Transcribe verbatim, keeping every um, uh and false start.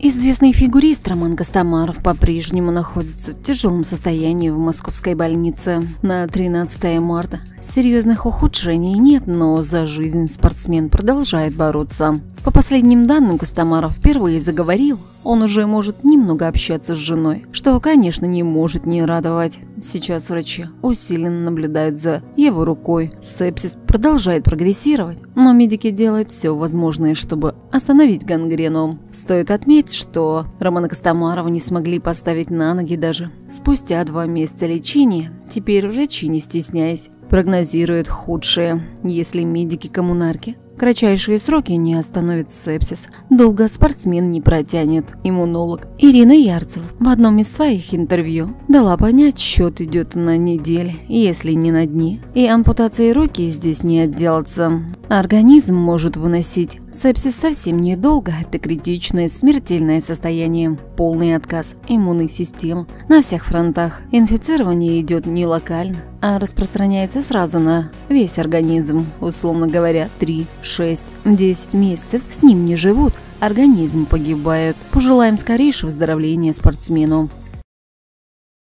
Известный фигурист Роман Костомаров по-прежнему находится в тяжелом состоянии в московской больнице. На тринадцатое марта серьезных ухудшений нет, но за жизнь спортсмен продолжает бороться. По последним данным, Костомаров впервые заговорил. Он уже может немного общаться с женой, что, конечно, не может не радовать. Сейчас врачи усиленно наблюдают за его рукой. Сепсис продолжает прогрессировать, но медики делают все возможное, чтобы остановить гангрену. Стоит отметить, что Романа Костомарова не смогли поставить на ноги даже спустя два месяца лечения. Теперь врачи, не стесняясь, прогнозируют худшее. Если медики-коммунарки в кратчайшие сроки не остановит сепсис, долго спортсмен не протянет. Иммунолог Ирина Ярцев в одном из своих интервью дала понять, счет идет на недели, если не на дни. И ампутацией руки здесь не отделаться. Организм может выносить сепсис совсем недолго. Это критичное смертельное состояние. Полный отказ иммунной системы на всех фронтах. Инфицирование идет не локально, а распространяется сразу на весь организм. Условно говоря, три, шесть, десять месяцев с ним не живут, организм погибает. Пожелаем скорейшего выздоровления спортсмену.